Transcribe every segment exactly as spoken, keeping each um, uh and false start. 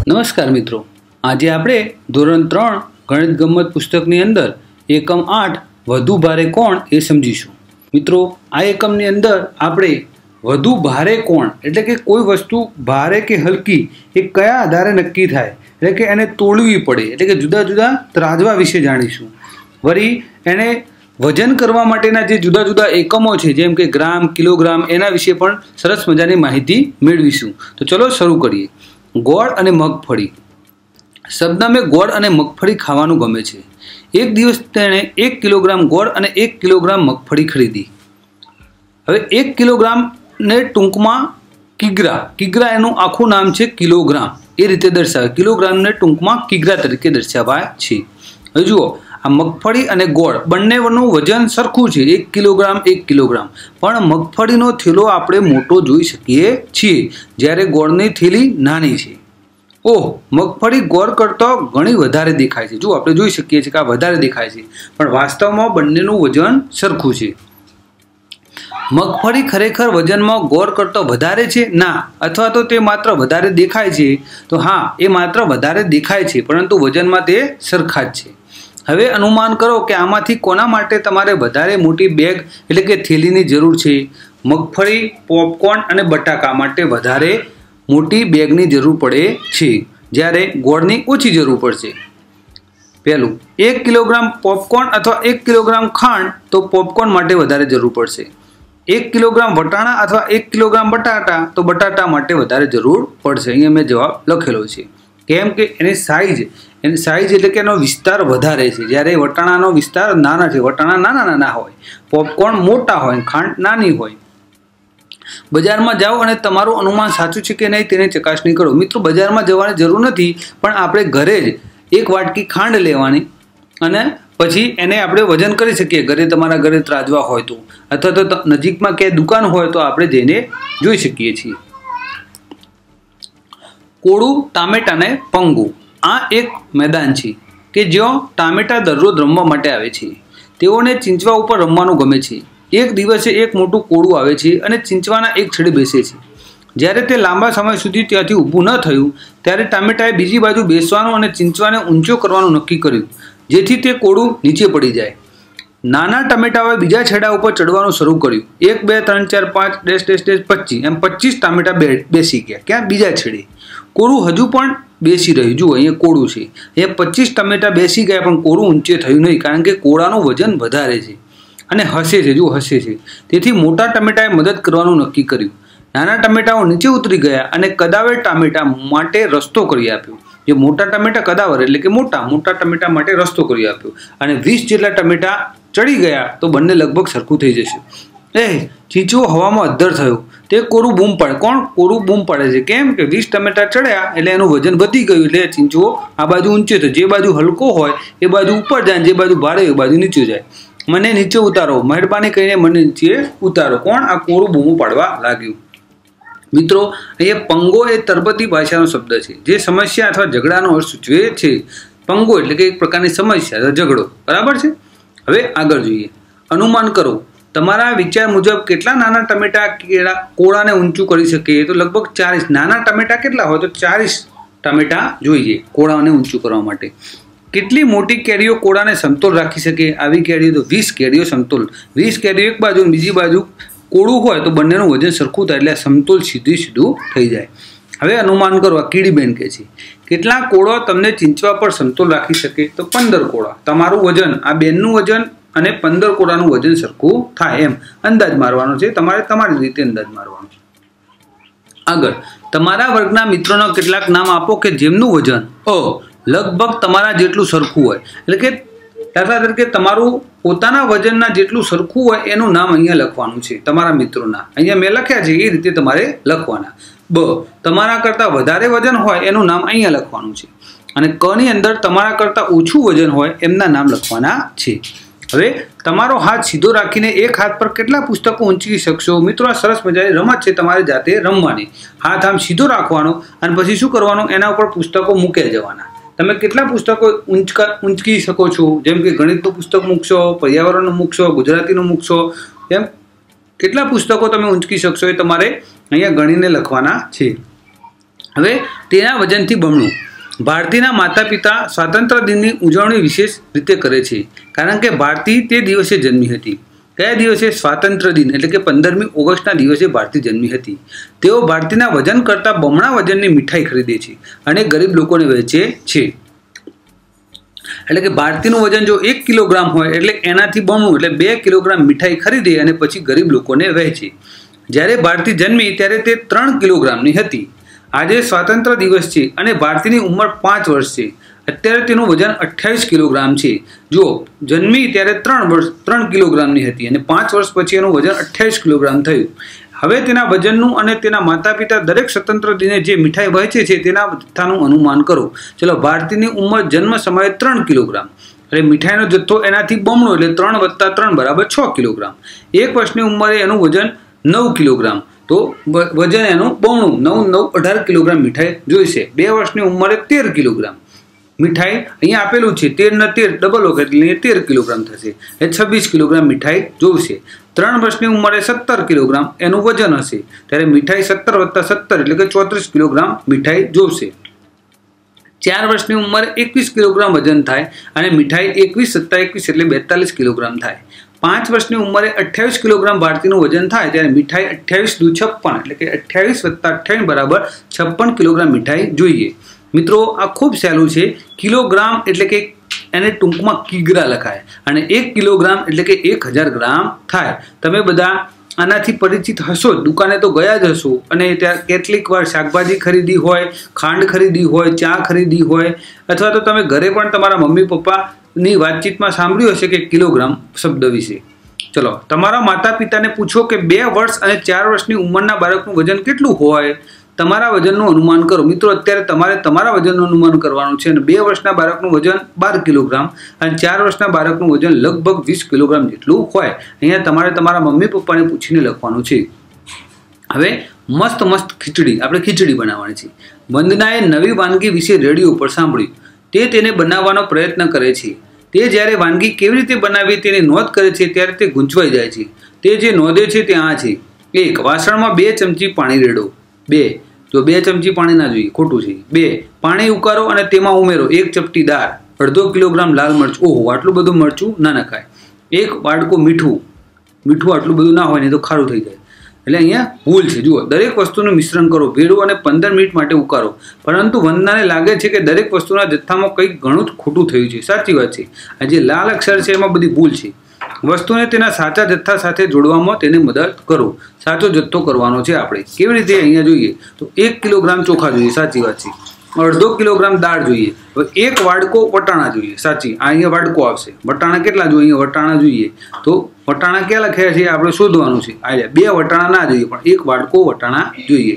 नमस्कार मित्रों, आज आपणे धोरण त्रण गणित गम्मत पुस्तकनी अंदर एकम आठ વધુ ભારે કોણ એ સમજીશું। મિત્રો, આ એકમની અંદર આપણે વધુ ભારે કોણ એટલે કે કોઈ વસ્તુ ભારે કે હલકી એ કયા આધારે નક્કી થાય એટલે કે એને તોડવી પડે એટલે કે જુદા જુદા ત્રાજવા વિશે જાણીશું। વળી એને વજન કરવા માટેના જે જુદા જુદા એકમો છે જેમ કે ગ્રામ, કિલોગ્રામ એના વિશે પણ સરસ મજાની માહિતી મેળવીશું। તો ચલો શરૂ કરીએ। ગોળ અને મગફળી। શબ્દમે ગોળ અને મગફળી ખાવાનું ગમે છે। एक दिवस तेणे एक किलोग्राम गोळ अने एक किलोग्राम मगफળી खरीदी। हवे एक किलोग्राम ने टूंकमां किग्रा किग्रा एनुं आखुं नाम छे किलोग्राम ए रीते दर्शावे। किलोग्राम ने टूंकमां किग्रा तरीके दर्शावाय छे। हवे जुओ, आ मगफળી अने गोळ बंनेनुं वजन सरखुं छे, एक किलोग्राम एक किलोग्राम, पण मगफળીનો થેલો આપણે મોટો જોઈ શકીએ છીએ જ્યારે ગોળની થેલી નાની છે। ओह, मगफળી गोळ करता घणी वधारे देखाय छे। जो आपणे जोई शकीए छीए के आ वधारे देखाय छे, पण वास्तवमां बंनेनुं वजन सरखुं छे। मगफળી खरेखर वजनमां गोळ करता वधारे छे ना, अथवा तो ते मात्र वधारे देखाय छे? तो हाँ, ए मात्र वधारे देखाय छे, परंतु वजनमां ते सरखा ज छे। हवे अनुमान करो के आमांथी कोना माटे तमारे वधारे मोटी बेग एटले के थेलीनी जरूर छे? मगफળી, पॉपकॉर्न अने बटाका माटे वधारे मोटी बेगनी जरूर पड़े छे, ज्यारे गोळनी ओછી जरूर पड़शे। पहेलुं, एक किलोग्राम पॉपकॉर्न अथवा एक किलोग्राम खांड तो पॉपकॉर्न माटे वधारे जरूर पड़शे। एक किलोग्राम वटाणा अथवा एक किलोग्राम बटाटा तो बटाटा माटे वधारे जरूर पड़शे। अहींया मैं जवाब लखेलो छे, केम के एनी साइज एनी साइज एटले के एनो विस्तार वधारे छे, ज्यारे वटाणानो विस्तार नाना छे। वटाणा नाना नाना होय, पॉपकॉर्न मोटा होय, खांड नानी होय। बजार में जाओ और तमारू अनुमान साचुं छे के नहीं तेनी चकासणी करो। मित्रों, बजार में जवानी जरूर नहीं, पण आपणे घरे ज एक वाटकी खांड लेवानी अने पछी एने आपणे वजन करी सकीए। घरे तमारा घरे त्राजवा होय तो, अथवा तो नजीक में क्या दुकान होय तो आपणे जईने जोई शकीए छीए। कोळू, टामेटा ने पंगु। आ एक मैदान छे के ज्यां टामेटा दररोज रमवा माटे आवे छे। तेओने चींचवा उपर रमवानुं गमे छे। एक दिवसे एक मोटું કોળું આવે છે અને ચીંચવાના એક છેડે બેસે છે। જ્યારે તે લાંબા સમય સુધી ત્યાંથી ઊભું ન થયું ત્યારે ટામેટાએ બીજી બાજુ બેસવાનું અને ચીંચવાને ઊંચો કરવાનું નક્કી કર્યું, જેથી તે કોળું નીચે પડી જાય। નાના ટામેટાઓએ બીજા છેડા ઉપર ચડવાનું શરૂ કર્યું। એક બે ત્રણ ચાર પાંચ ડેશ ડેશ ડેશ પચીસ એમ પચીસ ટામેટા બેસી ગયા। ક્યાં? બીજા છેડે। કોળું હજુ પણ બેસી રહ્યું। જુઓ, અહીંયા કોળું છે, અહીંયા પચીસ ટામેટા બેસી ગયા, પણ કોળું ઊંચે થયું નહીં, કારણ કે કોળાનું વજન વધારે છે અને હસે છે। જો હસે છે, તેથી મોટા ટમેટાએ મદદ કરવાનું નક્કી કર્યું। નાના ટમેટાઓ નીચે ઉતરી ગયા અને કદાવર ટામેટા માટે રસ્તો કરી આપ્યો। જે મોટા ટમેટા કદાવર એટલે કે મોટા મોટા ટમેટા માટે રસ્તો કરી આપ્યો, અને વીસ જેટલા ટમેટા ચડી ગયા તો બંને લગભગ સરખું થઈ જશે। એ ચીંચવો હવામાં અદ્ધર થયો। તે કોરું બૂમ પાડે। કોણ? કોરું બૂમ પાડે છે। કેમ કે વીસ ટમેટા ચડ્યા એટલે એનું વજન વધી ગયું, એટલે ચીંચવો આ બાજુ ઊંચે થયો। જે બાજુ હલકો હોય એ બાજુ ઉપર જાય, જે બાજુ ભારે હોય એ બાજુ નીચે જાય। મને નીચે ઉતારો, મહેરબાની કરીને મને નીચે ઉતારો। કોણ? આ કોરું બૂમો પાડવા લાગ્યું। મિત્રો, અહીંયા पंगो એ તરબતી ભાષાનો શબ્દ છે જે સમસ્યા અથવા ઝઘડાનો અર્થ સૂચવે છે। पंगो એટલે કે એક પ્રકારની સમસ્યા અથવા ઝઘડો, બરાબર છે। હવે આગળ જોઈએ। અનુમાન કરો, તમારા વિચાર મુજબ કેટલા નાના ટમેટા કેળા કોળાને ઊંચું કરી શકે? તો લગભગ ચાલીસ। નાના ટમેટા કેટલા હોય? તો ચાલીસ ટમેટા જોઈએ કોળાને ઊંચું કરવા માટે। કેટલી મોટી કેરીઓ કોળાને સમતોલ રાખી શકે? આવી કેરીઓ તો વીસ કેરીઓ સમતોલ। વીસ કેરીઓ એક બાજુ બીજી બાજુ કોળું હોય તો બંનેનું વજન સરખું થાય, એટલે સમતોલ સીધી સીધું થઈ જાય। હવે અનુમાન કરો, આ કીડીબેન કહે છે કેટલા કોળો તમને ચીંચવા પર સમતોલ રાખી શકે? તો પંદર કોળા। તમારું વજન, આ બેનનું વજન અને પંદર કોળાનું વજન સરખું થાય એમ અંદાજ મારવાનો છે। તમારે તમારી રીતે અંદાજ મારવાનો છે। આગળ, તમારા વર્ગના મિત્રોના કેટલાક નામ આપો કે જેમનું વજન અ लगभग तमारा जेटलू सरखू होय। એટલે કે દાખલા તરીકે તમારું પોતાના વજનના જેટલું સરખું હોય એનું નામ અહીંયા લખવાનું છે। તમારા મિત્રોના અહીંયા મેં લખ્યા છે એ રીતે તમારે લખવાના। બ, તમારા કરતાં વધારે વજન હોય એનું નામ અહીંયા લખવાનું છે, અને ક ની અંદર તમારા કરતાં ઓછું વજન હોય એમના નામ લખવાના છે। હવે તમારો હાથ સીધો રાખીને એક હાથ પર કેટલા પુસ્તકો ઊંચકી શકશો? મિત્રો, આ સરસ મજાની રમત છે, તમારે જાતે રમવાની। હાથ આમ સીધો રાખવાનો અને પછી શું કરવાનું? એના ઉપર પુસ્તકો મૂક્યા જવાના। તમે કેટલા પુસ્તકો ઊંચકા ઊંચકી શકો છો? જેમ કે ગણિતનું પુસ્તક મૂકશો, પર્યાવરણનું મૂકશો, ગુજરાતીનું મૂકશો, એમ કેટલા પુસ્તકો તમે ઊંચકી શકશો એ તમારે અહીંયા ગણીને લખવાના છે। હવે તેના વજનથી બમણું. ભારતીના માતા પિતા સ્વાતંત્ર્ય દિનની ઉજવણી વિશેષ રીતે કરે છે કારણ કે ભારતી તે દિવસે જન્મી હતી. કયા દિવસે? સ્વાતંત્ર્ય દિન એટલે કે પંદરમી ઓગસ્ટના દિવસે ભારતી જન્મી હતી. તેઓ ભારતીના વજન કરતાં બમણા વજનની મીઠાઈ ખરીદે છે અને ગરીબ લોકોને વહેંચે છે. એટલે કે ભારતીનું વજન જો એક કિલોગ્રામ હોય એટલે એનાથી બમણું એટલે બે કિલોગ્રામ મીઠાઈ ખરીદે અને પછી ગરીબ લોકોને વહેંચે. જ્યારે ભારતી જન્મી ત્યારે તે ત્રણ કિલોગ્રામની હતી. આજે સ્વાતંત્ર્ય દિવસ છે અને ભારતીની ઉંમર પાંચ વર્ષ છે. અત્યારે તેનું વજન અઠ્યાવીસ કિલોગ્રામ છે. જો જન્મી ત્યારે ત્રણ વર્ષ ત્રણ કિલોગ્રામની હતી અને પાંચ વર્ષ પછી એનું વજન અઠ્યાવીસ કિલોગ્રામ થયું. હવે તેના વજનનું અને તેના માતા પિતા દરેક સ્વતંત્ર દિને જે મીઠાઈ વહેંચે છે તેના જથ્થાનું અનુમાન કરો. ચલો, ભારતીની ઉંમર જન્મ સમયે ત્રણ કિલોગ્રામ એટલે મીઠાઈનો જથ્થો એનાથી બમણો એટલે ત્રણ વત્તા ત્રણ બરાબર છ કિલોગ્રામ. એક વર્ષની ઉંમરે એનું વજન નવ કિલોગ્રામ તો વજન એનું બમણું નવ નવ અઢાર કિલોગ્રામ મીઠાઈ જોઈશે. બે વર્ષની ઉંમરે તેર કિલોગ્રામ મીઠાઈ અહીંયા આપેલું છે, તેર ને તેર ડબલ વખત એટલે તેર કિલોગ્રામ થશે એ છવ્વીસ કિલોગ્રામ મીઠાઈ જોઈશે. ત્રણ વર્ષની ઉંમરે સત્તર કિલોગ્રામ એનું વજન હશે ત્યારે મીઠાઈ સત્તર વત્તા સત્તર એટલે કે ચોત્રીસ કિલોગ્રામ મીઠાઈ જોઈશે. ચાર વર્ષની ઉંમરે એકવીસ કિલોગ્રામ વજન થાય અને મીઠાઈ એકવીસ સત્તા એકવીસ એટલે બેતાલીસ કિલોગ્રામ થાય. પાંચ વર્ષની ઉંમરે અઠ્યાવીસ કિલોગ્રામ ભારતીનું વજન થાય ત્યારે મીઠાઈ અઠ્યાવીસ દુ છપ્પન એટલે કે અઠ્યાવીસ વત્તા અઠ્યાવીસ બરાબર છપ્પન કિલોગ્રામ મીઠાઈ જોઈએ. મિત્રો, આ ખૂબ સહેલું છે. કિલોગ્રામ એટલે કે એને ટૂંકમાં કિગ્રા લખાય અને એક કિલોગ્રામ એટલે કે એક હજાર ગ્રામ થાય. તમે બધા આનાથી પરિચિત હશો, દુકાને તો ગયા જ હશો અને ત્યાં કેટલીક વાર શાકભાજી ખરીદી હોય, ખાંડ ખરીદી હોય, ચા ખરીદી હોય અથવા તો તમે ઘરે પણ તમારા મમ્મી પપ્પાની વાતચીતમાં સાંભળ્યું હશે કે કિલોગ્રામ શબ્દ વિશે. ચલો, તમારા માતા પિતાને પૂછો કે બે વર્ષ અને ચાર વર્ષની ઉંમરના બાળકનું વજન કેટલું હોય. તમારા વજનનું અનુમાન કરો. મિત્રો, અત્યારે તમારે તમારા વજનનું અનુમાન કરવાનું છે અને બે વર્ષના બાળકનું વજન બાર કિલોગ્રામ અને ચાર વર્ષના બાળકનું વજન લગભગ વીસ કિલોગ્રામ જેટલું હોય. અહીંયા તમારે તમારા મમ્મી પપ્પાને પૂછીને લખવાનું છે. હવે મસ્ત મસ્ત ખીચડી આપણે ખીચડી બનાવવાની છે. વંદનાએ નવી વાનગી વિશે રેડિયો પર સાંભળ્યું. તે તેને બનાવવાનો પ્રયત્ન કરે છે. તે જ્યારે વાનગી કેવી રીતે બનાવી તેની નોંધ કરે છે ત્યારે તે ગૂંચવાઈ જાય છે. તે જે નોંધે છે તે આ છે. એક, વાસણમાં બે ચમચી પાણી રેડો. બે, જો બે ચમચી પાણી ના જોઈએ, ખોટું છે. બે, પાણી ઉકાળો અને તેમાં ઉમેરો એક ચપટી દાળ, અડધો કિલોગ્રામ લાલ મરચું. ઓહો, આટલું બધું મરચું ના નખાય. એક વાડકો મીઠું. મીઠું આટલું બધું ના હોય નહીં તો ખારું થઈ જાય એટલે અહીંયા ભૂલ છે. જુઓ, દરેક વસ્તુનું મિશ્રણ કરો, ભેળવો અને પંદર મિનિટ માટે ઉકાળો. પરંતુ વંદનાને લાગે છે કે દરેક વસ્તુના જથ્થામાં કંઈક ઘણું જ ખોટું થયું છે. સાચી વાત છે. આ જે લાલ અક્ષર છે એમાં બધી ભૂલ છે. વસ્તુને તેના સાચા જથ્થા સાથે જોડવામાં તેને મદદ કરો. સાચો જથ્થો કરવાનો છે આપણે. કેવી રીતે? અહીંયા જોઈએ તો એક કિલોગ્રામ ચોખા જોઈએ. સાચી વાત છે. અડધો કિલોગ્રામ દાળ જોઈએ. હવે એક વાડકો વટાણા જોઈએ. સાચી, આ અહીંયા વાડકો આવશે. વટાણા કેટલા જોઈએ? અહીંયા વટાણા જોઈએ તો વટાણા ક્યાં લખ્યા છે આપણે શોધવાનું છે. આ બે વટાણા ના જોઈએ પણ એક વાડકો વટાણા જોઈએ.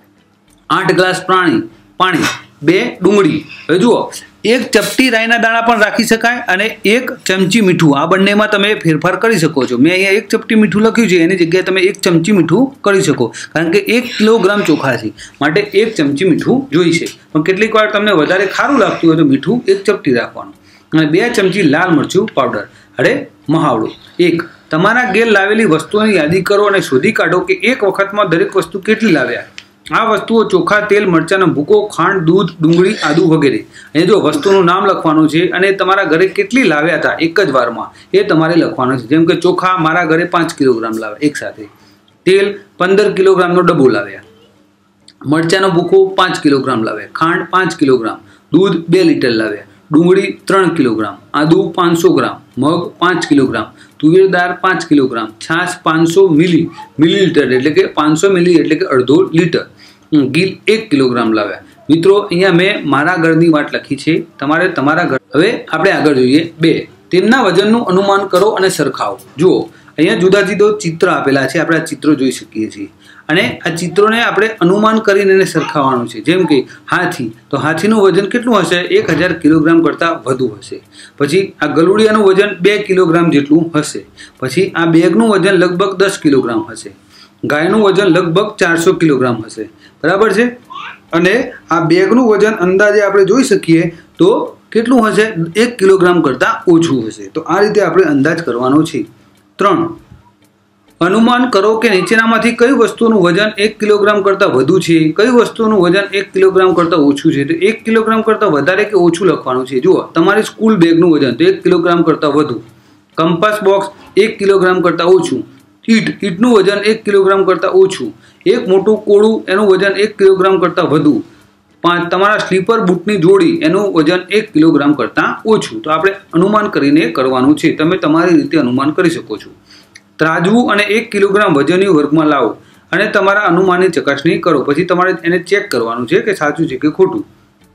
આઠ ગ્લાસ પાણી પાણી બે ડુંગળી. હવે જુઓ, એક ચપટી રાઈના દાણા પણ રાખી શકાય અને એક ચમચી મીઠું. આ બંનેમાં તમે ફેરફાર કરી શકો છો. મેં અહીંયા એક ચપટી મીઠું લખ્યું છે, એની જગ્યાએ તમે એક ચમચી મીઠું કરી શકો કારણ કે એક કિલોગ્રામ ચોખા છે માટે એક ચમચી મીઠું જોઈશે. પણ કેટલીક વાર તમને વધારે ખારું લાગતું હોય તો મીઠું એક ચપટી રાખવાનું. અને બે ચમચી લાલ મરચું પાવડર. અરે મહાવડો. એક, તમારા ઘેર લાવેલી વસ્તુઓની યાદી કરો અને શોધી કાઢો કે એક વખતમાં દરેક વસ્તુ કેટલી લાવ્યા. આ વસ્તુઓ ચોખા, તેલ, મરચાંનો ભૂકો, ખાંડ, દૂધ, ડુંગળી, આદુ વગેરે. અને જો વસ્તુનું નામ લખવાનું છે અને તમારા ઘરે કેટલી લાવ્યા હતા એક જ વારમાં એ તમારે લખવાનું છે. જેમ કે ચોખા મારા ઘરે પાંચ કિલોગ્રામ લાવ્યા એક સાથે. તેલ પંદર કિલોગ્રામનો ડબ્બો લાવ્યા. મરચાંનો ભૂકો પાંચ કિલોગ્રામ લાવ્યા. ખાંડ પાંચ કિલોગ્રામ. દૂધ બે લીટર લાવ્યા. ડુંગળી ત્રણ કિલોગ્રામ. આદુ પાંચસો ગ્રામ. મગ પાંચ કિલોગ્રામ. તુવેર દાળ પાંચ કિલોગ્રામ. છાશ પાંચસો મિલી મિલીલીટર એટલે કે પાંચસો મિલી એટલે કે અડધો લીટર. ગીલ એક કિલોગ્રામ લાવ્યા. મિત્રો, અહીંયા મેં મારા ઘરની વાત લખી છે, તમારે તમારા ઘર. હવે આપણે આગળ જોઈએ. બે, તેમના વજનનું અનુમાન કરો અને સરખાવો. જુઓ, અહીંયા જુદા જુદા ચિત્ર આપેલા છે. આપણે આ ચિત્રો જોઈ શકીએ છીએ અને આ ચિત્રોને આપણે અનુમાન કરીને એને સરખાવવાનું છે. જેમ કે હાથી, તો હાથીનું વજન કેટલું હશે? એક હજાર કિલોગ્રામ કરતાં વધુ હશે. પછી આ ગલુડિયાનું વજન બે કિલોગ્રામ જેટલું હશે. પછી આ બેગનું વજન લગભગ દસ કિલોગ્રામ હશે. ગાયનું વજન લગભગ ચારસો કિલોગ્રામ હશે. બરાબર છે. અને આ બેગનું વજન અંદાજે આપણે જોઈ શકીએ તો કેટલું હશે? એક કિલોગ્રામ કરતાં ઓછું હશે. તો આ રીતે આપણે અંદાજ કરવાનો છે. ત્રણ, અનુમાન કરો કે નીચેનામાંથી કઈ વસ્તુનું વજન એક કિલોગ્રામ કરતાં વધુ છે, કઈ વસ્તુનું વજન એક કિલોગ્રામ કરતાં ઓછું છે. તો એક કિલોગ્રામ કરતાં વધારે કે ઓછું લખવાનું છે. જુઓ, તમારી સ્કૂલ બેગનું વજન તો એક કિલોગ્રામ કરતાં વધુ, કંપાસ બોક્સ એક કિલોગ્રામ કરતાં ઓછું, ઈંટ ઈંટનું વજન એક કિલોગ્રામ કરતાં ઓછું, એક મોટું કોળું એનું વજન એક કિલોગ્રામ કરતાં વધુ, પાંચ તમારા સ્લીપર બૂટની જોડી એનું વજન એક કિલોગ્રામ કરતાં ઓછું. તો આપણે અનુમાન કરીને કરવાનું છે. તમે તમારી રીતે અનુમાન કરી શકો છો. ત્રાજવું અને એક કિલોગ્રામ વજનની વર્ગમાં લાવો અને તમારા અનુમાનની ચકાસણી કરો. પછી તમારે એને ચેક કરવાનું છે કે સાચું છે કે ખોટું.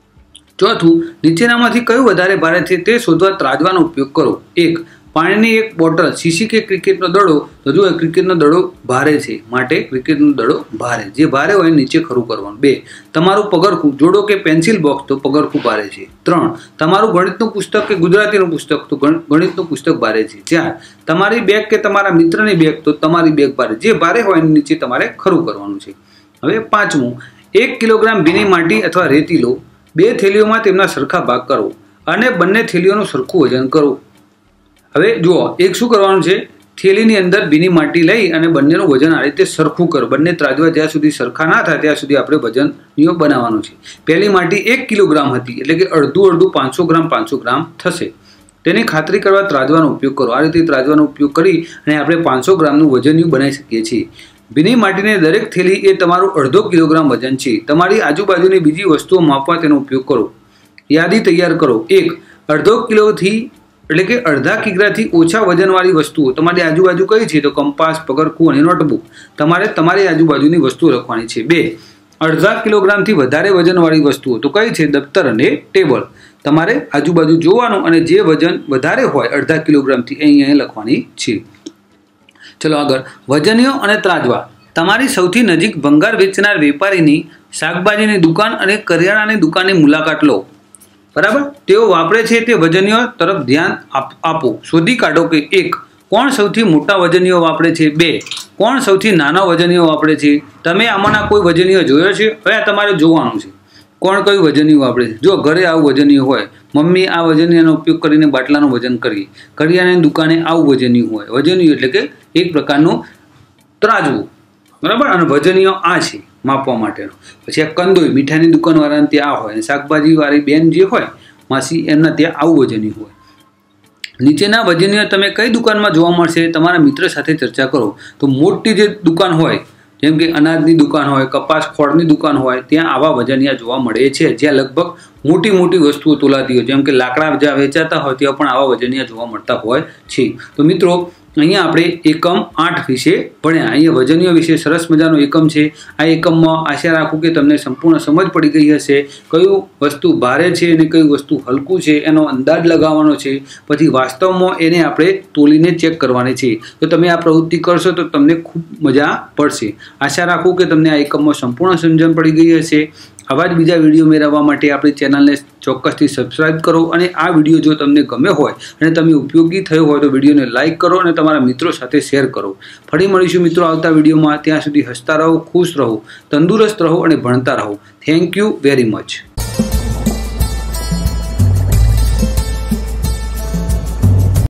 ચોથું, નીચેનામાંથી કયું વધારે ભારે છે તે શોધવા ત્રાજવાનો ઉપયોગ કરો. એક, પાણીની એક બોટલ, શીશી કે ક્રિકેટનો દડો. તો જો ક્રિકેટનો દડો ભારે છે માટે ક્રિકેટનો દડો ભારે, જે ભારે હોય નીચે ખરું કરવાનું. બે, તમારું પગરખું, જોડો કે પેન્સિલ બોક્સ. તો પગરખું ભારે છે. ત્રણ, તમારું ગણિતનું પુસ્તક કે ગુજરાતીનું પુસ્તક. તો ગણિતનું પુસ્તક ભારે છે. ચાર, તમારી બેગ કે તમારા મિત્રની બેગ. તો તમારી બેગ ભારે, જે ભારે હોય એની નીચે તમારે ખરું કરવાનું છે. હવે પાંચમું, એક કિલોગ્રામ ભીની માટી અથવા રેતી લો, બે થેલીઓમાં તેમના સરખા ભાગ કરો અને બંને થેલીઓનું સરખું વજન કરો. હવે જુઓ, એક શું કરવાનું છે, થેલીની અંદર ભીની માટી લઈ અને બંનેનું વજન આ રીતે સરખું કરો. બંને ત્રાજવા જ્યાં સુધી સરખા ના થાય ત્યાં સુધી આપણે વજનીઓ બનાવવાનું છે. પહેલી માટી એક કિલોગ્રામ હતી, એટલે કે અડધું અડધું પાંચસો ગ્રામ પાંચસો ગ્રામ થશે. તેની ખાતરી કરવા ત્રાજવાનો ઉપયોગ કરો. આ રીતે ત્રાજવાનો ઉપયોગ કરી અને આપણે પાંચસો ગ્રામનું વજનીયું બનાવી શકીએ છીએ. ભીની માટીની દરેક થેલી એ તમારું અડધો કિલોગ્રામ વજન છે. તમારી આજુબાજુની બીજી વસ્તુઓ માપવા તેનો ઉપયોગ કરો. યાદી તૈયાર કરો. એક, અડધો કિલોથી એટલે કે અડધા કિગ્રાથી ઓછા વજનવાળી વસ્તુઓ તમારી આજુબાજુ કઈ છે. તો કંપાસ, પગરખું અને નોટબુક. તમારે તમારી આજુબાજુની વસ્તુઓ લખવાની છે. બે, અડધા કિલોગ્રામથી વધારે વજનવાળી વસ્તુઓ. તો કઈ છે? દફતર અને ટેબલ. તમારે આજુબાજુ જોવાનું અને જે વજન વધારે હોય અડધા કિલોગ્રામથી એ અહીંયા લખવાની છે. ચલો આગળ, વજનીઓ અને ત્રાજવા. તમારી સૌથી નજીક ભંગાર વેચનાર વેપારીની શાકભાજીની દુકાન અને કરિયાણાની દુકાનની મુલાકાત લો. બરાબર, તેઓ વાપરે છે તે વજનીઓ તરફ ધ્યાન આપો. શોધી કાઢો કે એક, કોણ સૌથી મોટા વજનીઓ વાપરે છે. બે, કોણ સૌથી નાના વજનીઓ વાપરે છે. તમે આમાંના કોઈ વજનીઓ જોયો છે? હવે આ તમારે જોવાનું છે કોણ કયું વજનીઓ વાપરે છે. જો ઘરે આવું વજનીઓ હોય, મમ્મી આ વજનીયાનો ઉપયોગ કરીને બાટલાનું વજન કરીએ, કરિયાણાની દુકાને આવું વજનીયું હોય. વજનીયું એટલે કે એક પ્રકારનું ત્રાજવું. બરાબર, અને વજનીઓ આ છે માપવા માટેનો. પછી આ કંદોઈ, મીઠાઈની દુકાનવાળાને ત્યાં આ હોય, અને શાકભાજીવાળી બેન જે હોય માસી, એમના ત્યાં આવું વજનીયું હોય. નીચેના વજનીઓ તમે કઈ દુકાનમાં જોવા મળશે? તમારા મિત્ર સાથે ચર્ચા કરો. તો મોટી જે દુકાન હોય, જેમ કે અનાજની દુકાન હોય, કપાસ ખોળની દુકાન હોય, ત્યાં આવા વજનિયા જોવા મળે છે. જ્યાં લગભગ મોટી મોટી વસ્તુઓ તોલાતી હોય, જેમ કે લાકડા જ્યાં વેચાતા હોય ત્યાં પણ આવા વજનિયા જોવા મળતા હોય છે. તો મિત્રો, અહીંયા આપણે એકમ આઠ વિશે ભણ્યા. અહીંયા વજનીઓ વિશે સરસ મજાનો એકમ છે. આ એકમમાં આશા રાખું કે તમને સંપૂર્ણ સમજ પડી ગઈ હશે. કયું વસ્તુ ભારે છે અને કયું વસ્તુ હલકું છે એનો અંદાજ લગાવવાનો છે. પછી વાસ્તવમાં એને આપણે તોલીને ચેક કરવાની છે. તો તમે આ પ્રવૃત્તિ કરશો તો તમને ખૂબ મજા પડશે. આશા રાખું કે તમને આ એકમમાં સંપૂર્ણ સમજણ પડી ગઈ હશે. આવા જ બીજા વિડીયો મેળવવા માટે આપણી ચેનલને ચોક્કસથી સબસ્ક્રાઇબ કરો. અને આ વિડીયો જો તમને ગમે હોય અને તમે ઉપયોગી થયો હોય તો વિડીયોને લાઇક કરો અને તમારા મિત્રો સાથે શેર કરો. ફરી મળીશું મિત્રો આવતા વિડીયોમાં. ત્યાં સુધી હસતા રહો, ખુશ રહો, તંદુરસ્ત રહો અને ભણતા રહો. Thank you very much.